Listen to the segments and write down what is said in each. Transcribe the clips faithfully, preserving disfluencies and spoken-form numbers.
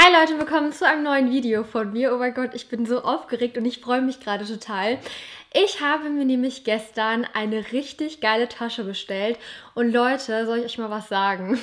Hi Leute, willkommen zu einem neuen Video von mir. Oh mein Gott, ich bin so aufgeregt und ich freue mich gerade total. Ich habe mir nämlich gestern eine richtig geile Tasche bestellt und Leute, soll ich euch mal was sagen?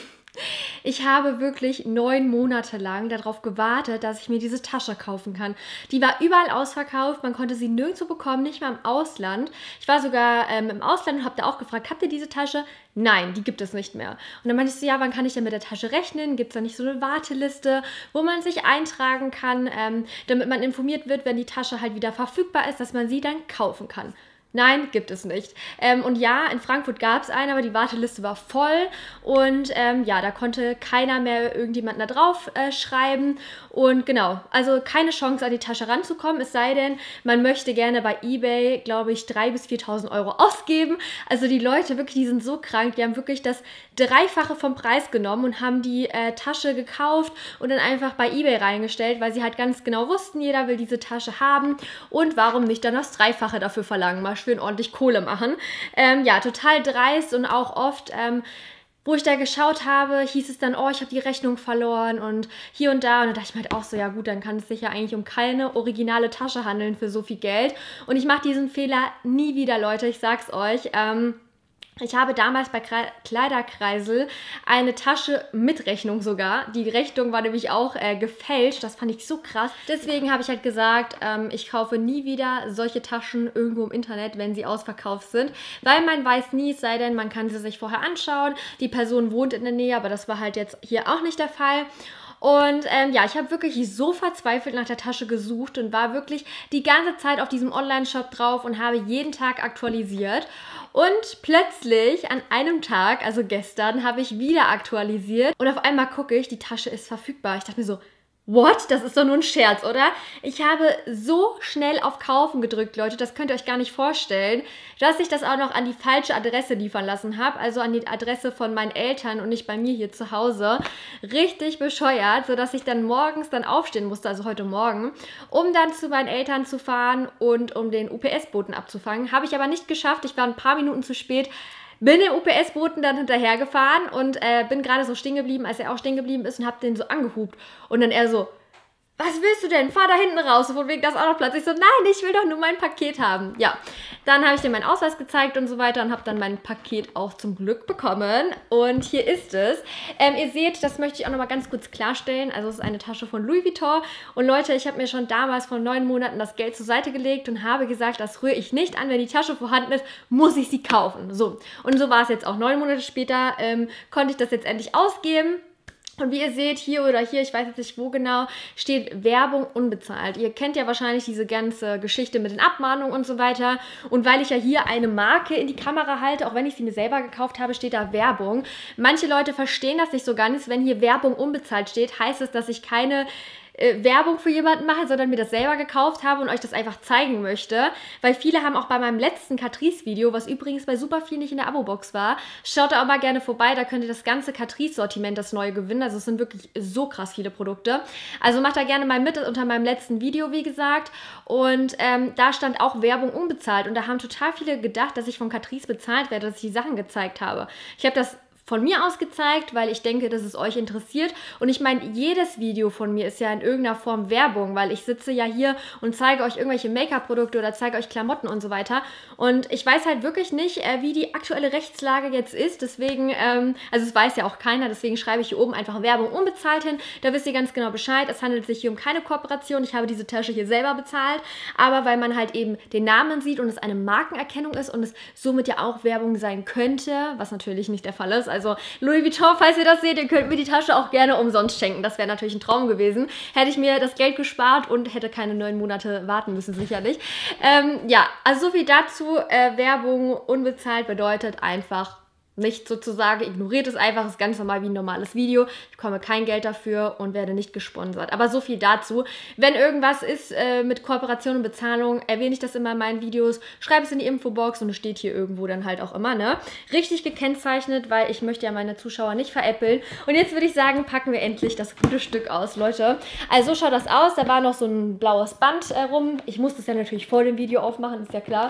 Ich habe wirklich neun Monate lang darauf gewartet, dass ich mir diese Tasche kaufen kann. Die war überall ausverkauft, man konnte sie nirgendwo bekommen, nicht mal im Ausland. Ich war sogar ähm, im Ausland und habe da auch gefragt, habt ihr diese Tasche? Nein, die gibt es nicht mehr. Und dann meinte ich so, ja, wann kann ich denn mit der Tasche rechnen? Gibt es da nicht so eine Warteliste, wo man sich eintragen kann, ähm, damit man informiert wird, wenn die Tasche halt wieder verfügbar ist, dass man sie dann kaufen kann? Nein, gibt es nicht. Ähm, und ja, in Frankfurt gab es eine, aber die Warteliste war voll und ähm, ja, da konnte keiner mehr irgendjemanden da drauf äh, schreiben und genau, also keine Chance an die Tasche ranzukommen, es sei denn, man möchte gerne bei eBay, glaube ich, dreitausend bis viertausend Euro ausgeben. Also die Leute wirklich, die sind so krank, die haben wirklich das Dreifache vom Preis genommen und haben die äh, Tasche gekauft und dann einfach bei eBay reingestellt, weil sie halt ganz genau wussten, jeder will diese Tasche haben und warum nicht dann das Dreifache dafür verlangen, mal schön ordentlich Kohle machen. Ähm, ja, total dreist und auch oft, ähm, wo ich da geschaut habe, hieß es dann, oh, ich habe die Rechnung verloren und hier und da. Und dann dachte ich mir halt auch so, ja gut, dann kann es sich ja eigentlich um keine originale Tasche handeln für so viel Geld. Und ich mache diesen Fehler nie wieder, Leute, ich sag's euch. Ähm, Ich habe damals bei Kleiderkreisel eine Tasche mit Rechnung sogar. Die Rechnung war nämlich auch äh, gefälscht. Das fand ich so krass. Deswegen habe ich halt gesagt, ähm, ich kaufe nie wieder solche Taschen irgendwo im Internet, wenn sie ausverkauft sind. Weil man weiß nie, es sei denn, man kann sie sich vorher anschauen. Die Person wohnt in der Nähe, aber das war halt jetzt hier auch nicht der Fall. Und ähm, ja, ich habe wirklich so verzweifelt nach der Tasche gesucht und war wirklich die ganze Zeit auf diesem Online-Shop drauf und habe jeden Tag aktualisiert. Und plötzlich an einem Tag, also gestern, habe ich wieder aktualisiert und auf einmal gucke ich, die Tasche ist verfügbar. Ich dachte mir so, what? Das ist doch nur ein Scherz, oder? Ich habe so schnell auf Kaufen gedrückt, Leute, das könnt ihr euch gar nicht vorstellen, dass ich das auch noch an die falsche Adresse liefern lassen habe, also an die Adresse von meinen Eltern und nicht bei mir hier zu Hause. Richtig bescheuert, sodass ich dann morgens dann aufstehen musste, also heute Morgen, um dann zu meinen Eltern zu fahren und um den U P S-Boten abzufangen. Habe ich aber nicht geschafft, ich war ein paar Minuten zu spät. Bin dem U P S-Boten dann hinterhergefahren und äh, bin gerade so stehen geblieben, als er auch stehen geblieben ist und hab den so angehupt. Und dann er so, was willst du denn? Fahr da hinten raus, von wegen das auch noch Platz. Ich so, nein, ich will doch nur mein Paket haben. Ja, dann habe ich dir meinen Ausweis gezeigt und so weiter und habe dann mein Paket auch zum Glück bekommen. Und hier ist es. Ähm, ihr seht, das möchte ich auch nochmal ganz kurz klarstellen. Also es ist eine Tasche von Louis Vuitton. Und Leute, ich habe mir schon damals vor neun Monaten das Geld zur Seite gelegt und habe gesagt, das rühre ich nicht an. Wenn die Tasche vorhanden ist, muss ich sie kaufen. So, und so war es jetzt auch. Neun Monate später ähm, konnte ich das jetzt endlich ausgeben. Und wie ihr seht, hier oder hier, ich weiß jetzt nicht wo genau, steht Werbung unbezahlt. Ihr kennt ja wahrscheinlich diese ganze Geschichte mit den Abmahnungen und so weiter. Und weil ich ja hier eine Marke in die Kamera halte, auch wenn ich sie mir selber gekauft habe, steht da Werbung. Manche Leute verstehen das nicht so ganz. Wenn hier Werbung unbezahlt steht, heißt es, dass ich keine Äh, Werbung für jemanden mache, sondern mir das selber gekauft habe und euch das einfach zeigen möchte, weil viele haben auch bei meinem letzten Catrice-Video, was übrigens bei super viel nicht in der Abo-Box war, schaut da auch mal gerne vorbei, da könnt ihr das ganze Catrice-Sortiment, das neue gewinnen, also es sind wirklich so krass viele Produkte, also macht da gerne mal mit unter meinem letzten Video, wie gesagt, und ähm, da stand auch Werbung unbezahlt und da haben total viele gedacht, dass ich von Catrice bezahlt werde, dass ich die Sachen gezeigt habe. Ich habe das von mir aus gezeigt, weil ich denke, dass es euch interessiert. Und ich meine, jedes Video von mir ist ja in irgendeiner Form Werbung, weil ich sitze ja hier und zeige euch irgendwelche Make-up-Produkte oder zeige euch Klamotten und so weiter. Und ich weiß halt wirklich nicht, äh, wie die aktuelle Rechtslage jetzt ist. Deswegen, ähm, also es weiß ja auch keiner, deswegen schreibe ich hier oben einfach Werbung unbezahlt hin. Da wisst ihr ganz genau Bescheid. Es handelt sich hier um keine Kooperation. Ich habe diese Tasche hier selber bezahlt. Aber weil man halt eben den Namen sieht und es eine Markenerkennung ist und es somit ja auch Werbung sein könnte, was natürlich nicht der Fall ist. Also Louis Vuitton, falls ihr das seht, ihr könnt mir die Tasche auch gerne umsonst schenken. Das wäre natürlich ein Traum gewesen. Hätte ich mir das Geld gespart und hätte keine neun Monate warten müssen, sicherlich. Ähm, ja, also so viel dazu. Äh, Werbung unbezahlt bedeutet einfach nicht sozusagen, ignoriert es einfach, ist ganz normal wie ein normales Video. Ich bekomme kein Geld dafür und werde nicht gesponsert. Aber so viel dazu. Wenn irgendwas ist äh, mit Kooperation und Bezahlung, erwähne ich das immer in meinen Videos. Schreibe es in die Infobox und es steht hier irgendwo dann halt auch immer, ne? Richtig gekennzeichnet, weil ich möchte ja meine Zuschauer nicht veräppeln. Und jetzt würde ich sagen, packen wir endlich das gute Stück aus, Leute. Also so schaut das aus. Da war noch so ein blaues Band äh, rum. Ich muss das ja natürlich vor dem Video aufmachen, ist ja klar.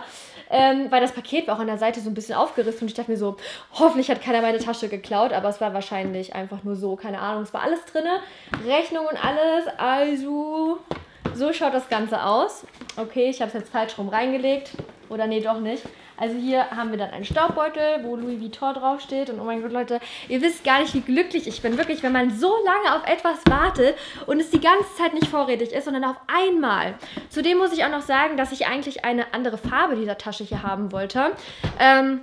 ähm, weil das Paket war auch an der Seite so ein bisschen aufgerissen und ich dachte mir so, hoffentlich hat keiner meine Tasche geklaut, aber es war wahrscheinlich einfach nur so, keine Ahnung, es war alles drin, Rechnung und alles, also so schaut das Ganze aus. Okay, ich habe es jetzt falsch rum reingelegt, oder nee, doch nicht. Also hier haben wir dann einen Staubbeutel, wo Louis Vuitton draufsteht. Und oh mein Gott, Leute, ihr wisst gar nicht, wie glücklich ich bin. Wirklich, wenn man so lange auf etwas wartet und es die ganze Zeit nicht vorrätig ist, sondern auf einmal. Zudem muss ich auch noch sagen, dass ich eigentlich eine andere Farbe dieser Tasche hier haben wollte. Ähm...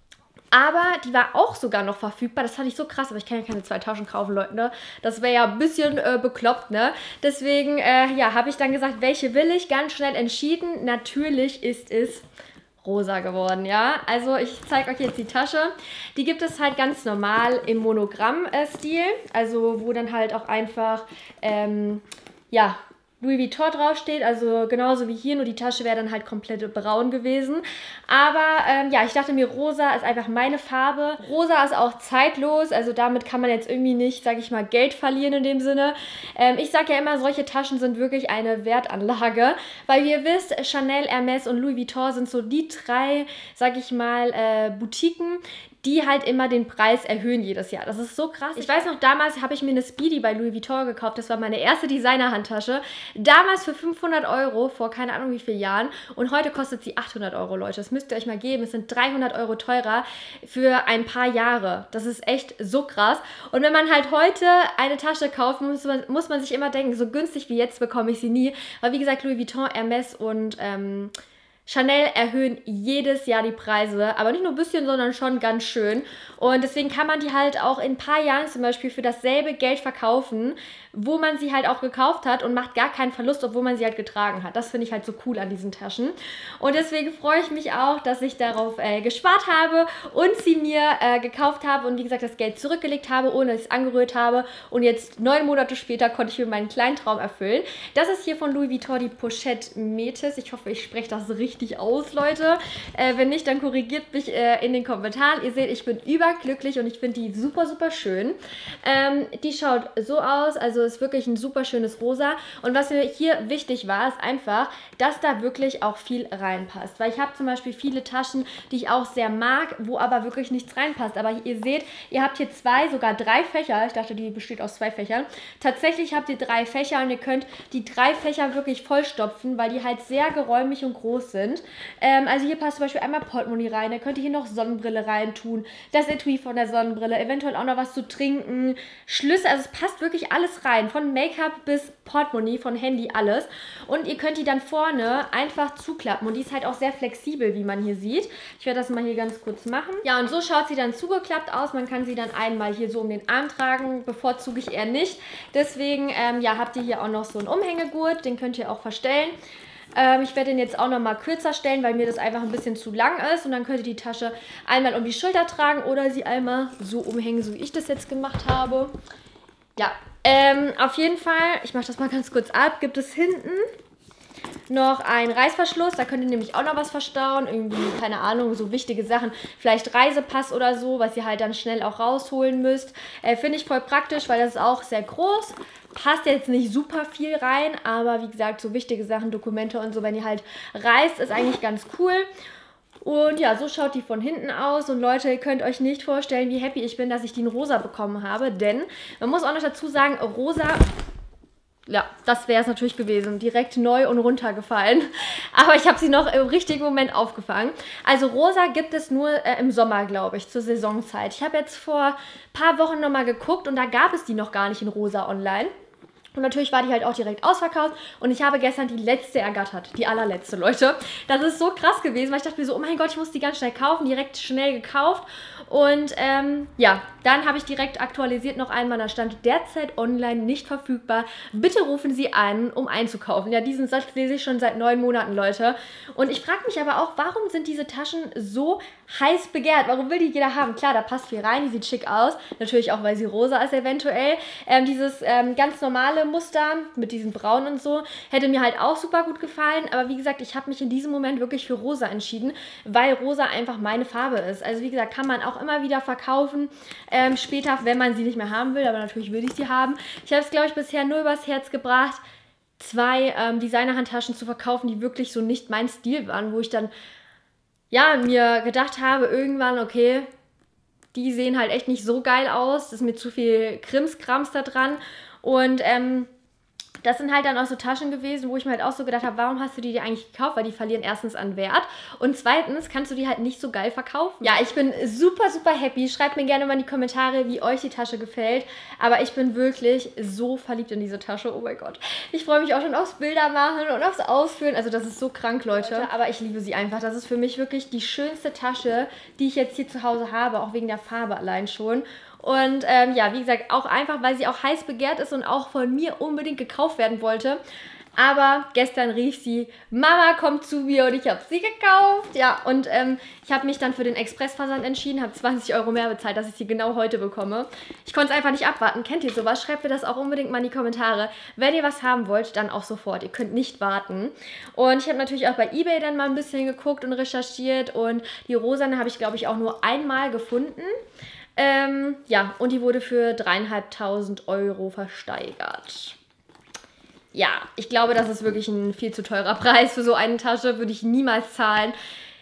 Aber die war auch sogar noch verfügbar. Das fand ich so krass, aber ich kann ja keine zwei Taschen kaufen, Leute, ne? Das wäre ja ein bisschen äh, bekloppt, ne? Deswegen, äh, ja, habe ich dann gesagt, welche will ich? Ganz schnell entschieden. Natürlich ist es rosa geworden, ja? Also ich zeige euch jetzt die Tasche. Die gibt es halt ganz normal im Monogramm-Stil. Also wo dann halt auch einfach, ähm, ja, Louis Vuitton draufsteht, also genauso wie hier, nur die Tasche wäre dann halt komplett braun gewesen. Aber ähm, ja, ich dachte mir, rosa ist einfach meine Farbe. Rosa ist auch zeitlos, also damit kann man jetzt irgendwie nicht, sage ich mal, Geld verlieren in dem Sinne. Ähm, ich sage ja immer, solche Taschen sind wirklich eine Wertanlage, weil wie ihr wisst, Chanel, Hermès und Louis Vuitton sind so die drei, sage ich mal, äh, Boutiquen, die halt immer den Preis erhöhen jedes Jahr. Das ist so krass. Ich weiß noch, damals habe ich mir eine Speedy bei Louis Vuitton gekauft. Das war meine erste Designer-Handtasche. Damals für fünfhundert Euro, vor keine Ahnung wie vielen Jahren. Und heute kostet sie achthundert Euro, Leute. Das müsst ihr euch mal geben. Es sind dreihundert Euro teurer für ein paar Jahre. Das ist echt so krass. Und wenn man halt heute eine Tasche kauft, muss man, muss man sich immer denken, so günstig wie jetzt bekomme ich sie nie. Weil wie gesagt, Louis Vuitton, Hermès und ähm, Chanel erhöhen jedes Jahr die Preise, aber nicht nur ein bisschen, sondern schon ganz schön. Und deswegen kann man die halt auch in ein paar Jahren zum Beispiel für dasselbe Geld verkaufen, wo man sie halt auch gekauft hat und macht gar keinen Verlust, obwohl man sie halt getragen hat. Das finde ich halt so cool an diesen Taschen. Und deswegen freue ich mich auch, dass ich darauf äh, gespart habe und sie mir äh, gekauft habe und wie gesagt das Geld zurückgelegt habe, ohne dass ich es angerührt habe. Und jetzt neun Monate später konnte ich mir meinen kleinen Traum erfüllen. Das ist hier von Louis Vuitton die Pochette Métis. Ich hoffe, ich spreche das richtig aus, Leute. Äh, wenn nicht, dann korrigiert mich äh, in den Kommentaren. Ihr seht, ich bin überglücklich und ich finde die super, super schön. Ähm, die schaut so aus, also ist wirklich ein super schönes Rosa. Und was mir hier wichtig war, ist einfach, dass da wirklich auch viel reinpasst. Weil ich habe zum Beispiel viele Taschen, die ich auch sehr mag, wo aber wirklich nichts reinpasst. Aber ihr seht, ihr habt hier zwei, sogar drei Fächer. Ich dachte, die besteht aus zwei Fächern. Tatsächlich habt ihr drei Fächer und ihr könnt die drei Fächer wirklich vollstopfen, weil die halt sehr geräumig und groß sind. Ähm, also hier passt zum Beispiel einmal Portemonnaie rein, dann könnt ihr hier noch Sonnenbrille rein tun, das Etui von der Sonnenbrille, eventuell auch noch was zu trinken, Schlüssel, also es passt wirklich alles rein, von Make-up bis Portemonnaie, von Handy, alles. Und ihr könnt die dann vorne einfach zuklappen und die ist halt auch sehr flexibel, wie man hier sieht. Ich werde das mal hier ganz kurz machen. Ja, und so schaut sie dann zugeklappt aus, man kann sie dann einmal hier so um den Arm tragen, bevorzuge ich eher nicht. Deswegen, ähm, ja, habt ihr hier auch noch so einen Umhängegurt, den könnt ihr auch verstellen. Ähm, ich werde den jetzt auch noch mal kürzer stellen, weil mir das einfach ein bisschen zu lang ist. Und dann könnt ihr die Tasche einmal um die Schulter tragen oder sie einmal so umhängen, so wie ich das jetzt gemacht habe. Ja, ähm, auf jeden Fall, ich mache das mal ganz kurz ab, gibt es hinten noch einen Reißverschluss, da könnt ihr nämlich auch noch was verstauen, irgendwie, keine Ahnung, so wichtige Sachen, vielleicht Reisepass oder so, was ihr halt dann schnell auch rausholen müsst. Äh, finde ich voll praktisch, weil das ist auch sehr groß. Passt jetzt nicht super viel rein, aber wie gesagt, so wichtige Sachen, Dokumente und so, wenn ihr halt reist, ist eigentlich ganz cool. Und ja, so schaut die von hinten aus. Und Leute, ihr könnt euch nicht vorstellen, wie happy ich bin, dass ich die in rosa bekommen habe. Denn man muss auch noch dazu sagen, rosa, ja, das wäre es natürlich gewesen. Direkt neu und runtergefallen. Aber ich habe sie noch im richtigen Moment aufgefangen. Also rosa gibt es nur äh, im Sommer, glaube ich, zur Saisonzeit. Ich habe jetzt vor ein paar Wochen nochmal geguckt und da gab es die noch gar nicht in rosa online. Und natürlich war die halt auch direkt ausverkauft und ich habe gestern die letzte ergattert, die allerletzte, Leute. Das ist so krass gewesen, weil ich dachte mir so, oh mein Gott, ich muss die ganz schnell kaufen, direkt schnell gekauft. Und ähm, ja, dann habe ich direkt aktualisiert noch einmal, da stand derzeit online nicht verfügbar. Bitte rufen Sie an, um einzukaufen. Ja, diesen Satz lese ich schon seit neun Monaten, Leute. Und ich frage mich aber auch, warum sind diese Taschen so heiß begehrt? Warum will die jeder haben? Klar, da passt viel rein, die sieht schick aus. Natürlich auch, weil sie rosa ist eventuell. Ähm, dieses ähm, ganz normale Muster mit diesem Braun und so hätte mir halt auch super gut gefallen. Aber wie gesagt, ich habe mich in diesem Moment wirklich für rosa entschieden, weil rosa einfach meine Farbe ist. Also wie gesagt, kann man auch immer wieder verkaufen. Ähm, später, wenn man sie nicht mehr haben will, aber natürlich will ich sie haben. Ich habe es, glaube ich, bisher nur übers Herz gebracht, zwei ähm, Designer-Handtaschen zu verkaufen, die wirklich so nicht mein Stil waren, wo ich dann ja, mir gedacht habe, irgendwann, okay, die sehen halt echt nicht so geil aus. Das ist mir zu viel Krimskrams da dran. Und ähm, das sind halt dann auch so Taschen gewesen, wo ich mir halt auch so gedacht habe, warum hast du die dir eigentlich gekauft? Weil die verlieren erstens an Wert und zweitens kannst du die halt nicht so geil verkaufen. Ja, ich bin super, super happy. Schreibt mir gerne mal in die Kommentare, wie euch die Tasche gefällt. Aber ich bin wirklich so verliebt in diese Tasche. Oh mein Gott. Ich freue mich auch schon aufs Bildermachen und aufs Ausfüllen. Also das ist so krank, Leute. Aber ich liebe sie einfach. Das ist für mich wirklich die schönste Tasche, die ich jetzt hier zu Hause habe. Auch wegen der Farbe allein schon. Und ähm, ja, wie gesagt, auch einfach, weil sie auch heiß begehrt ist und auch von mir unbedingt gekauft werden wollte. Aber gestern rief sie, Mama, komm zu mir, und ich habe sie gekauft. Ja, und ähm, ich habe mich dann für den Expressversand entschieden, habe zwanzig Euro mehr bezahlt, dass ich sie genau heute bekomme. Ich konnte es einfach nicht abwarten. Kennt ihr sowas? Schreibt mir das auch unbedingt mal in die Kommentare. Wenn ihr was haben wollt, dann auch sofort. Ihr könnt nicht warten. Und ich habe natürlich auch bei eBay dann mal ein bisschen geguckt und recherchiert. Und die Rosane habe ich, glaube ich, auch nur einmal gefunden. Ähm, ja, und die wurde für dreieinhalbtausend Euro versteigert. Ja, ich glaube, das ist wirklich ein viel zu teurer Preis für so eine Tasche. Würde ich niemals zahlen.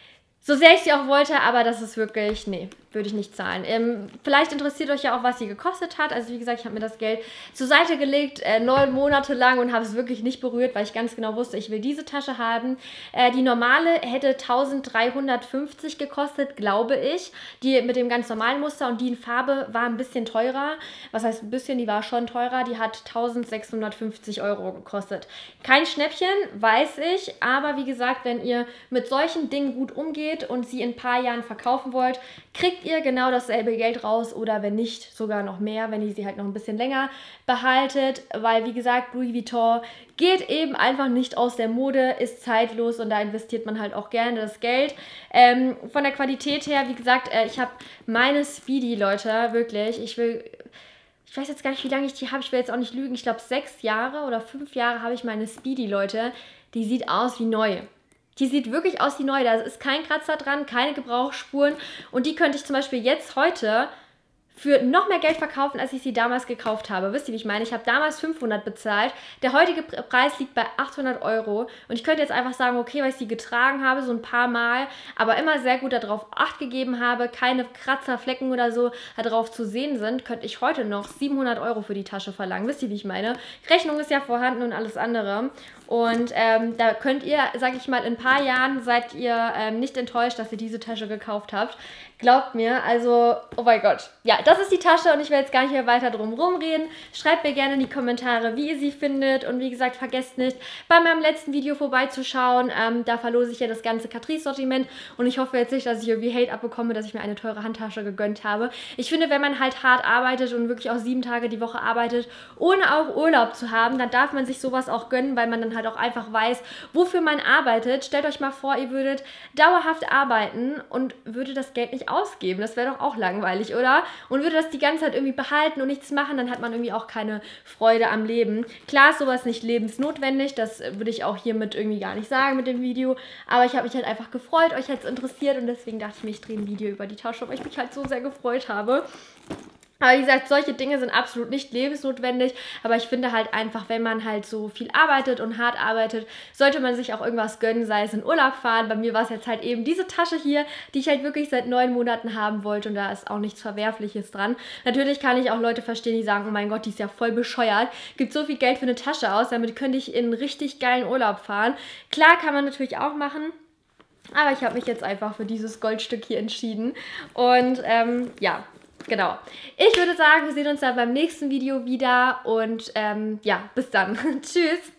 So sehr ich sie auch wollte, aber das ist wirklich, nee, würde ich nicht zahlen. Ähm, vielleicht interessiert euch ja auch, was sie gekostet hat. Also wie gesagt, ich habe mir das Geld zur Seite gelegt, äh, neun Monate lang, und habe es wirklich nicht berührt, weil ich ganz genau wusste, ich will diese Tasche haben. Äh, die normale hätte eintausenddreihundertfünfzig gekostet, glaube ich. Die mit dem ganz normalen Muster, und die in Farbe war ein bisschen teurer. Was heißt ein bisschen? Die war schon teurer. Die hat eintausendsechshundertfünfzig Euro gekostet. Kein Schnäppchen, weiß ich. Aber wie gesagt, wenn ihr mit solchen Dingen gut umgeht und sie in ein paar Jahren verkaufen wollt, kriegt ihr genau dasselbe Geld raus, oder wenn nicht, sogar noch mehr, wenn ihr sie halt noch ein bisschen länger behaltet, weil wie gesagt, Louis Vuitton geht eben einfach nicht aus der Mode, ist zeitlos, und da investiert man halt auch gerne das Geld. Ähm, von der Qualität her, wie gesagt, äh, ich habe meine Speedy, Leute, wirklich, ich will... Ich weiß jetzt gar nicht, wie lange ich die habe. Ich will jetzt auch nicht lügen. Ich glaube, sechs Jahre oder fünf Jahre habe ich meine Speedy, Leute. Die sieht aus wie neu. Die sieht wirklich aus wie neu. Da ist kein Kratzer dran, keine Gebrauchsspuren. Und die könnte ich zum Beispiel jetzt heute für noch mehr Geld verkaufen, als ich sie damals gekauft habe. Wisst ihr, wie ich meine? Ich habe damals fünfhundert bezahlt. Der heutige Preis liegt bei achthundert Euro. Und ich könnte jetzt einfach sagen, okay, weil ich sie getragen habe, so ein paar Mal, aber immer sehr gut darauf Acht gegeben habe, keine Kratzer, Flecken oder so darauf zu sehen sind, könnte ich heute noch siebenhundert Euro für die Tasche verlangen. Wisst ihr, wie ich meine? Rechnung ist ja vorhanden und alles andere. Und ähm, da könnt ihr, sage ich mal, in ein paar Jahren seid ihr ähm, nicht enttäuscht, dass ihr diese Tasche gekauft habt. Glaubt mir, also, oh mein Gott. Ja, das ist die Tasche, und ich will jetzt gar nicht mehr weiter drum rumreden. Schreibt mir gerne in die Kommentare, wie ihr sie findet. Und wie gesagt, vergesst nicht, bei meinem letzten Video vorbeizuschauen. Ähm, da verlose ich ja das ganze Catrice-Sortiment. Und ich hoffe jetzt nicht, dass ich irgendwie Hate abbekomme, dass ich mir eine teure Handtasche gegönnt habe. Ich finde, wenn man halt hart arbeitet und wirklich auch sieben Tage die Woche arbeitet, ohne auch Urlaub zu haben, dann darf man sich sowas auch gönnen, weil man dann halt auch einfach weiß, wofür man arbeitet. Stellt euch mal vor, ihr würdet dauerhaft arbeiten und würdet das Geld nicht ausgeben. Das wäre doch auch langweilig, oder? Und würde das die ganze Zeit irgendwie behalten und nichts machen, dann hat man irgendwie auch keine Freude am Leben. Klar ist sowas nicht lebensnotwendig, das würde ich auch hiermit irgendwie gar nicht sagen mit dem Video, aber ich habe mich halt einfach gefreut, euch hat es interessiert, und deswegen dachte ich mir, ich drehe ein Video über die Tasche, weil ich mich halt so sehr gefreut habe. Aber wie gesagt, solche Dinge sind absolut nicht lebensnotwendig, aber ich finde halt einfach, wenn man halt so viel arbeitet und hart arbeitet, sollte man sich auch irgendwas gönnen, sei es in Urlaub fahren. Bei mir war es jetzt halt eben diese Tasche hier, die ich halt wirklich seit neun Monaten haben wollte, und da ist auch nichts Verwerfliches dran. Natürlich kann ich auch Leute verstehen, die sagen, oh mein Gott, die ist ja voll bescheuert, gibt so viel Geld für eine Tasche aus, damit könnte ich in einen richtig geilen Urlaub fahren. Klar, kann man natürlich auch machen. Aber ich habe mich jetzt einfach für dieses Goldstück hier entschieden. Und ähm, ja, genau. Ich würde sagen, wir sehen uns dann beim nächsten Video wieder. Und ähm, ja, bis dann. Tschüss.